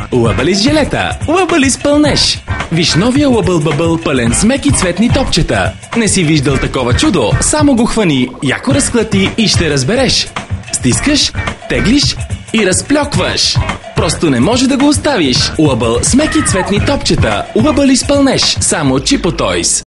Лъбъли с жилета, лъбъли с пълнеж. Виж новия Лъбъл Бъбъл пълен с меки цветни топчета. Не си виждал такова чудо, само го хвани, яко разклати и ще разбереш. Стискаш, теглиш и разплёкваш. Просто не може да го оставиш. Лъбъл с меки цветни топчета. Лъбъли с пълнеж. Само Чипо Тойс.